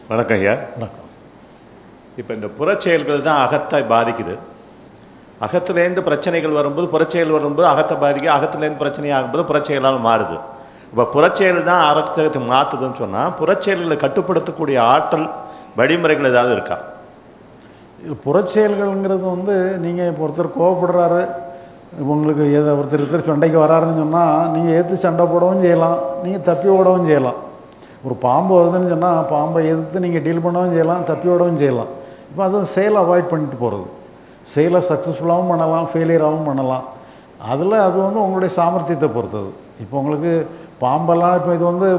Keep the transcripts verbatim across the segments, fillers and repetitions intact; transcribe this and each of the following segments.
வணக்கம் ஐயா. வணக்கம். இப்போ இந்த புறச்செயல்கள் தான் அகத்தை பாதிக்குது. அகத்துலேருந்து பிரச்சனைகள் வரும்போது புறச்செயல் வரும்போது அகத்தை பாதிக்க, அகத்துலேருந்து பிரச்சனை ஆகும்போது புறச்செயலால் மாறுது. இப்போ புறச்செயல் தான் அகத்தை மாற்றுதுன்னு சொன்னால் புறச்செயல்களை கட்டுப்படுத்தக்கூடிய ஆற்றல் வழிமுறைகள் ஏதாவது இருக்கா? இது புறச்செயல்கள்ங்கிறது வந்து நீங்கள் இப்போ ஒருத்தர் கோவப்படுறாரு, உங்களுக்கு எதை ஒருத்தர் ஒருத்தர் சண்டைக்கு வராருன்னு சொன்னால் நீங்கள் எதிர்த்து சண்டை போடவும் செய்யலாம், நீங்கள் தப்பி ஓடவும் செய்யலாம். ஒரு பாம்பு வருதுன்னு சொன்னால் பாம்பை எதிர்த்து நீங்கள் டீல் பண்ணவும் செய்யலாம், தப்பி ஓடவும் செய்யலாம். இப்போ அது செயலை அவாய்ட் பண்ணிட்டு போகிறது. செயலை சக்ஸஸ்ஃபுல்லாகவும் பண்ணலாம், ஃபெயிலியராகவும் பண்ணலாம். அதில் அது வந்து உங்களுடைய சாமர்த்தியத்தை பொறுத்தது. இப்போ உங்களுக்கு பாம்பெல்லாம் இப்போ இது வந்து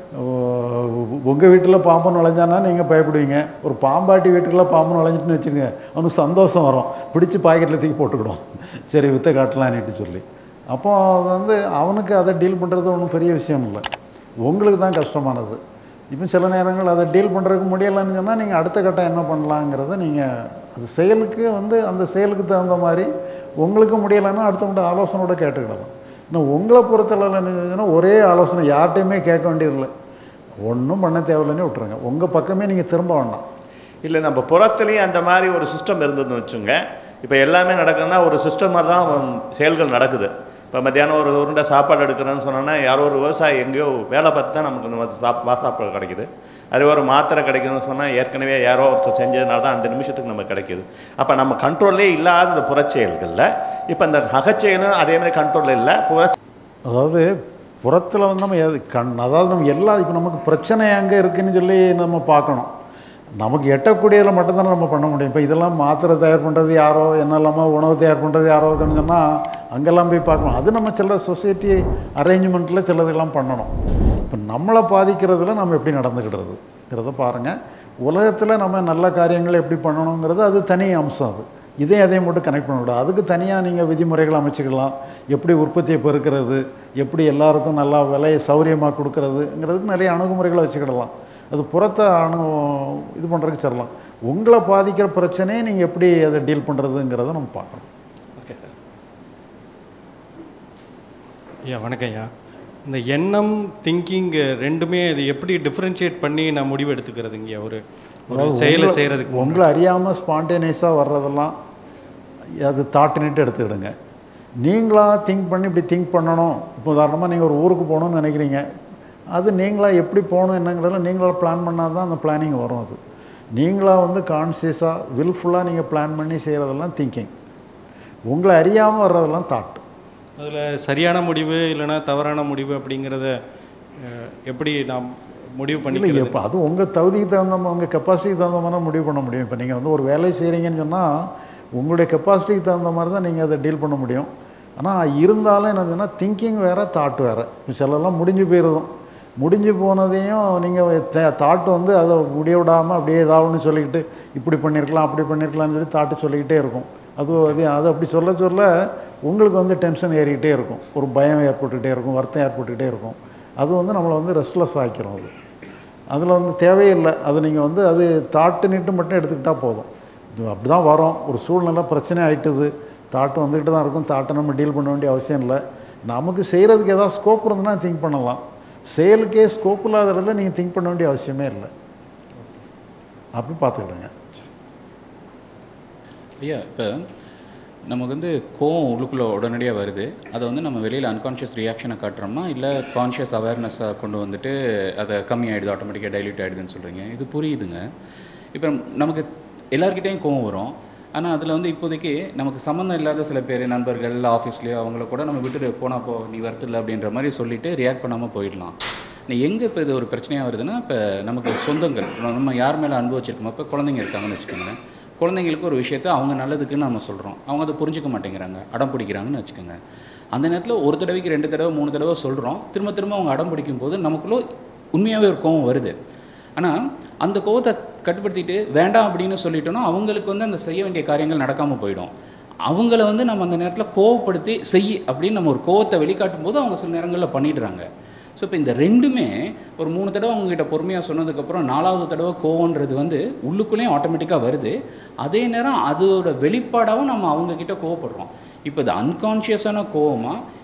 உங்கள் வீட்டில் பாம்பு நுழைஞ்சானா நீங்கள் பயப்படுவீங்க. ஒரு பாம்பாட்டி வீட்டுக்குள்ளே பாம்பு நுழைஞ்சிட்டுன்னு வச்சுங்க, அவனுக்கு சந்தோஷம் வரும், பிடிச்சி பாக்கெட்டில் தூக்கி போட்டுக்கிடும், சரி விற்ற காட்டலான்னுட்டு சொல்லி. அப்போ அது வந்து அவனுக்கு அதை டீல் பண்ணுறது ஒன்றும் பெரிய விஷயம் இல்லை, உங்களுக்கு தான் கஷ்டமானது. இப்போ சில நேரங்கள் அதை டீல் பண்ணுறதுக்கு முடியலைன்னு சொன்னால் நீங்கள் அடுத்த கட்டம் என்ன பண்ணலாங்கிறத நீங்கள் அது செயலுக்கு வந்து அந்த செயலுக்கு தகுந்த மாதிரி உங்களுக்கு முடியலைன்னா அடுத்தவங்கள்ட்ட ஆலோசனையோட கேட்டுக்கிடலாம். இன்னும் உங்களை பொறுத்தளவில் என்ன ஒரே ஆலோசனை யார்கிட்டையுமே கேட்க வேண்டியதில்லை, ஒன்றும் பண்ண தேவையில்லைன்னு விட்டுருங்க, உங்கள் பக்கமே நீங்கள் திரும்ப வேண்டாம். இல்லை, நம்ம புறத்துலேயும் அந்த மாதிரி ஒரு சிஸ்டம் இருந்ததுன்னு வச்சுங்க. இப்போ எல்லாமே நடக்குதுன்னா ஒரு சிஸ்டம் மாதிரி தான் செயல்கள் நடக்குது. இப்போ மத்தியானம் ஒரு உருண்டை சாப்பாடு எடுக்கிறேன்னு சொன்னோன்னா யாரோ ஒரு விவசாயி எங்கேயோ வேலை பார்த்து தான் நமக்கு இந்த சாப் சாப்பாடு கிடைக்குது. அது ஒரு மாத்திரை கிடைக்குதுன்னு சொன்னால் ஏற்கனவே யாரோ ஒருத்தர் செஞ்சதுனால தான் அந்த நிமிஷத்துக்கு நமக்கு கிடைக்கிது. அப்போ நம்ம கண்ட்ரோல்லே இல்லாத இந்த புறச்செயல்களில் இப்போ இந்த அகச்செயலும் அதேமாதிரி கண்ட்ரோலில் இல்லை. புற அதாவது புறத்தில் வந்து நம்ம எது கண் அதாவது நம்ம எல்லா இப்போ நமக்கு பிரச்சனை எங்கே இருக்குதுன்னு சொல்லி நம்ம பார்க்கணும். நமக்கு எட்டக்கூடியதில் மட்டும்தானே நம்ம பண்ண முடியும். இப்போ இதெல்லாம் மாத்திரை தயார் பண்ணுறது யாரோ, என்ன இல்லாமல் உணவு தயார் பண்ணுறது யாரோ இருக்குன்னு சொன்னால் அங்கெல்லாம் போய் பார்க்கணும். அது நம்ம சில சொசைட்டி அரேஞ்ச்மெண்ட்டில் சிலதெல்லாம் பண்ணணும். இப்போ நம்மளை பாதிக்கிறதுல நம்ம எப்படி நடந்துக்கிடுறதுங்கிறத பாருங்கள். உலகத்தில் நம்ம நல்ல காரியங்களை எப்படி பண்ணணுங்கிறது அது தனி அம்சம். அது இதே அதையும் மட்டும் கனெக்ட் பண்ணக்கூடாது. அதுக்கு தனியாக நீங்கள் விதிமுறைகளை அமைச்சிக்கலாம். எப்படி உற்பத்தியை பெருக்கிறது, எப்படி எல்லாருக்கும் நல்லா விலையை சௌரியமாக கொடுக்கறதுங்கிறதுக்கு நிறைய அணுகுமுறைகளை வச்சுக்கிடலாம். அது புறத்தை அணு இது பண்ணுறதுக்கு சொல்லலாம். உங்களை பாதிக்கிற பிரச்சனையை நீங்கள் எப்படி அதை டீல் பண்ணுறதுங்கிறத நம்ம பார்க்கணும். Okay sir. ஐயா வணக்கம் ஐயா. இந்த எண்ணம் திங்கிங் ரெண்டுமே இது எப்படி டிஃப்ரென்ஷியேட் பண்ணி நான் முடிவு எடுத்துக்கிறதுங்க? ஒரு ஒரு செயலை செய்கிறதுக்கு உங்களை அறியாமல் ஸ்பான்டேனியஸாக வர்றதெல்லாம் அது தாட்டுன்னுட்டு எடுத்துக்கிடுங்க. நீங்களாக திங்க் பண்ணி இப்படி திங்க் பண்ணணும். இப்போ உதாரணமாக நீங்கள் ஒரு ஊருக்கு போகணுன்னு நினைக்கிறீங்க, அது நீங்களாக எப்படி போகணும் என்னங்கிறதுல நீங்களாக பிளான் பண்ணால் தான் அந்த பிளானிங் வரும். அது நீங்களாக வந்து கான்சியஸாக வில்ஃபுல்லாக நீங்கள் பிளான் பண்ணி செய்கிறதெல்லாம் திங்கிங். உங்களை அறியாமல் வர்றதெல்லாம் தாட். அதில் சரியான முடிவு இல்லைனா தவறான முடிவு அப்படிங்கிறத எப்படி நாம் முடிவு பண்ணிக்கலாம்? இப்போ அது உங்கள் தகுதிக்கு தகுந்த மாதிரி, உங்கள் கெப்பாசிட்டிக்கு தகுந்த மாதிரி தான் முடிவு பண்ண முடியும். இப்போ நீங்கள் வந்து ஒரு வேலையை செய்கிறீங்கன்னு சொன்னால் உங்களுடைய கெப்பாசிட்டிக்கு தகுந்த மாதிரி தான் நீங்கள் அதை டீல் பண்ண முடியும். ஆனால் இருந்தாலும் என்ன சொன்னால் திங்கிங் வேறு, தாட் வேறு. இப்போ சிலலாம் முடிஞ்சு போயிடுதும். முடிஞ்சு போனதையும் நீங்கள் தாட்டு வந்து அதை முடிய விடாமல் அப்படியே ஏதாவதுன்னு சொல்லிக்கிட்டு இப்படி பண்ணியிருக்கலாம் அப்படி பண்ணியிருக்கலாம்னு சொல்லி தாட்டு சொல்லிக்கிட்டே இருக்கும். அது அது அது அப்படி சொல்ல சொல்ல உங்களுக்கு வந்து டென்ஷன் ஏறிக்கிட்டே இருக்கும், ஒரு பயம் ஏற்பட்டுக்கிட்டே இருக்கும், வருத்தம் ஏற்பட்டுக்கிட்டே இருக்கும். அது வந்து நம்மளை வந்து ரெஸ்ட்லெஸ் ஆக்கிரும். அது அதில் வந்து தேவையில்லை. அது நீங்கள் வந்து அது தாட்டு நீட்டு மட்டும் எடுத்துக்கிட்டால் போதும். அப்படி தான் வரும். ஒரு சூழ்நிலை பிரச்சனை ஆகிட்டுது, தாட்டு வந்துக்கிட்டு தான் இருக்கும். தாட்டை நம்ம டீல் பண்ண வேண்டிய அவசியம் இல்லை. நமக்கு செய்கிறதுக்கு ஏதாவது ஸ்கோப் இருந்ததுன்னா திங்க் பண்ணலாம். செயலுக்கே ஸ்கோப் இல்லாத இடத்துல நீங்கள் திங்க் பண்ண வேண்டிய அவசியமே இல்லை. அப்படி பார்த்துக்கிடுங்க. ஐயா, இப்போ நமக்கு வந்து கோவம் உள்ளுக்குள்ளே உடனடியாக வருது. அதை வந்து நம்ம வெளியில் அன்கான்ஷியஸ் ரியாக்ஷனை காட்டுறோம்னா இல்லை கான்ஷியஸ் அவேர்னஸாக கொண்டு வந்துட்டு அதை கம்மி ஆகிடுது, ஆட்டோமேட்டிக்காக டைல்யூட் ஆகிடுதுன்னு சொல்கிறீங்க. இது புரியுதுங்க. இப்போ நமக்கு எல்லாருக்கிட்டையும் கோவம் வரும். ஆனால் அதில் வந்து இப்போதைக்கு நமக்கு சம்மந்தம் இல்லாத சில பேர், நண்பர்கள், ஆஃபீஸ்லேயோ அவங்கள கூட நம்ம விட்டுட்டு போனால் போ, நீ வருத்தில்லை அப்படின்ற மாதிரி சொல்லிவிட்டு ரியாக்ட் பண்ணாமல் போயிடலாம். எங்கே இப்போ இது ஒரு பிரச்சனையாக வருதுன்னா, இப்போ நமக்கு சொந்தங்கள், நம்ம யார் மேலே அன்பு வச்சுருக்கோமோ, இப்போ குழந்தைங்க இருக்காங்கன்னு வச்சுக்கோங்களேன். குழந்தைங்களுக்கு ஒரு விஷயத்தை அவங்க நல்லதுக்குன்னு நம்ம சொல்கிறோம், அவங்க அதை புரிஞ்சிக்க மாட்டேங்கிறாங்க, அடம் பிடிக்கிறாங்கன்னு வச்சுக்கோங்க. அந்த நேரத்தில் ஒரு தடவைக்கு ரெண்டு தடவை மூணு தடவை சொல்கிறோம், திரும்ப திரும்ப அவங்க அடம் பிடிக்கும் போது நமக்குள்ளே உண்மையாகவே ஒரு கோவம் வருது. ஆனால் அந்த கோவத்தை கட்டுப்படுத்திட்டு வேண்டாம் அப்படின்னு சொல்லிட்டோன்னா அவங்களுக்கு வந்து அந்த செய்ய வேண்டிய காரியங்கள் நடக்காமல் போயிடும். அவங்கள வந்து நம்ம அந்த நேரத்தில் கோவப்படுத்தி செய் அப்படின்னு நம்ம ஒரு கோவத்தை வெளிக்காட்டும் போது அவங்க சில நேரங்களில் பண்ணிடுறாங்க. ஸோ இப்போ இந்த ரெண்டுமே ஒரு மூணு தடவை அவங்ககிட்ட பொறுமையாக சொன்னதுக்கப்புறம் நாலாவது தடவை கோவன்றது வந்து உள்ளுக்குள்ளேயும் ஆட்டோமேட்டிக்காக வருது. அதே நேரம் அதோட வெளிப்பாடாகவும் நம்ம அவங்கக்கிட்ட கோவப்படுறோம். இப்போ இது அன்கான்ஷியஸான கோவமாக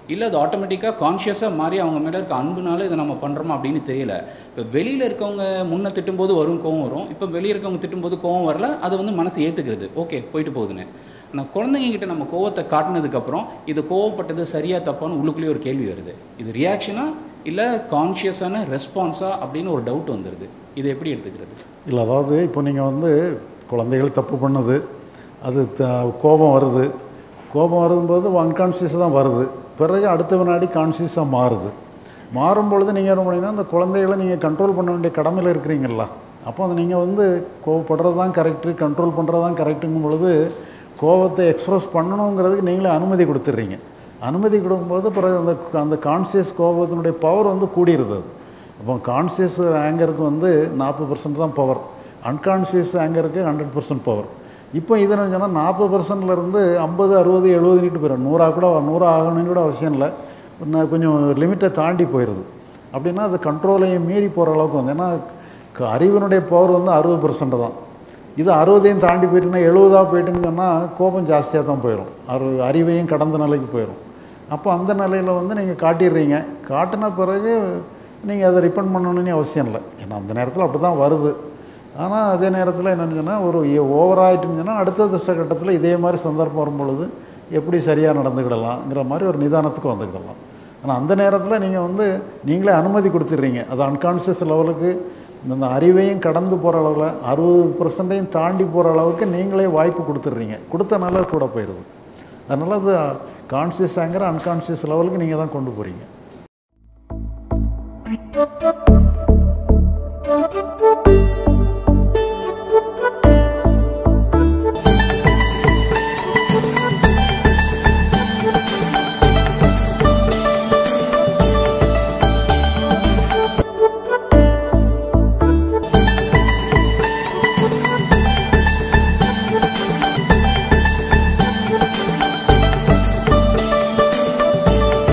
இல்லை அது ஆட்டோமேட்டிக்காக கான்ஷியஸாக மாறி அவங்க மேலே இருக்க அன்புனால இதை நம்ம பண்ணுறோமா அப்படின்னு தெரியல. இப்போ வெளியில் இருக்கவங்க முன்னே திட்டும்போது வரும் கோவம் வரும், இப்போ வெளியே இருக்கவங்க திட்டும்போது கோவம் வரல, அதை வந்து மனசு ஏற்றுக்கிறது, ஓகே போயிட்டு போகுதுன்னு. ஆனால் குழந்தைங்ககிட்ட நம்ம கோவத்தை காட்டினதுக்கப்புறம் இது கோவப்பட்டது சரியாக தப்பான்னு உள்ளுக்குள்ளேயே ஒரு கேள்வி வருது. இது ரியாக்ஷனாக இல்லை கான்ஷியஸான ரெஸ்பான்ஸாக அப்படின்னு ஒரு டவுட் வந்துடுது. இதை எப்படி எடுத்துக்கிறது? இல்லை, அதாவது இப்போ நீங்கள் வந்து குழந்தைகள் தப்பு பண்ணுது, அது த கோபம் வருது, கோபம் வரும்போது அன்கான்ஷியஸாக தான் வருது, பிறகு அடுத்த வினாடி கான்ஷியஸாக மாறுது. மாறும்பொழுது நீங்கள் என்ன பண்ணீங்கன்னா அந்த குழந்தைகளை நீங்கள் கண்ட்ரோல் பண்ண வேண்டிய கடமையில் இருக்கிறீங்களா, அப்போ அதை நீங்கள் வந்து கோவப்படுறது தான் கரெக்டு, கண்ட்ரோல் பண்ணுறது தான் கரெக்டுங்கும் பொழுது கோபத்தை எக்ஸ்ப்ரெஸ் பண்ணணுங்கிறதுக்கு நீங்களே அனுமதி கொடுத்துட்றீங்க. அனுமதி கொடுக்கும்போது பிறகு அந்த அந்த கான்ஷியஸ் கோபத்தினுடைய பவர் வந்து கூடிடுது. அது அப்போ கான்ஷியஸ் ஆங்கருக்கு வந்து நாற்பது பர்சன்ட் தான் பவர், அன்கான்ஷியஸ் ஆங்கருக்கு ஹண்ட்ரட் பர்சன்ட் பவர். இப்போ இது என்ன சொன்னால் நாற்பது பர்சன்ட்லேருந்து ஐம்பது அறுபது எழுபது நீட்டு போயிடும், நூறாக கூட நூறு ஆகணும்னு கூட அவசியம் இல்லை, கொஞ்சம் லிமிட்டை தாண்டி போயிடுது. அப்படின்னா அது கண்ட்ரோலையும் மீறி போகிற அளவுக்கு வந்து, ஏன்னா அறிவினுடைய பவர் வந்து அறுபது பர்சன்ட் தான், இது அறுபதையும் தாண்டி போயிட்டுன்னா எழுபதாக போயிட்டுன்னு சொன்னால் கோபம் ஜாஸ்தியாக தான் போயிடும், அறு அறிவையும் கடந்த நிலைக்கு போயிடும். அப்போ அந்த நிலையில் வந்து நீங்கள் காட்டிடுறீங்க, காட்டின பிறகு நீங்கள் அதை ரிப்பன் பண்ணணும்னு அவசியம் இல்லை, ஏன்னா அந்த நேரத்தில் அப்படி தான் வருது. ஆனால் அதே நேரத்தில் என்னென்னு சொன்னால் ஒரு ஓவர் ஆகிட்டுன்னு சொன்னால் அடுத்த திசை கட்டத்தில் இதே மாதிரி சந்தர்ப்பம் வரும்பொழுது எப்படி சரியாக நடந்துக்கிடலாம்ங்கிற மாதிரி ஒரு நிதானத்துக்கு வந்துக்கிடலாம். ஆனால் அந்த நேரத்தில் நீங்கள் வந்து நீங்களே அனுமதி கொடுத்துட்றீங்க, அது அன்கான்ஷியஸ் லெவலுக்கு இந்த அறிவையும் கடந்து போகிற அளவில் அறுபது பர்சன்டையும் தாண்டி போகிற அளவுக்கு நீங்களே வாய்ப்பு கொடுத்துட்றீங்க, கொடுத்தனால கூட போயிடுது. அதனால் அது கான்ஷியஸ் ஆங்கிற அன்கான்ஷியஸ் லெவலுக்கு நீங்கள் தான் கொண்டு போகிறீங்க.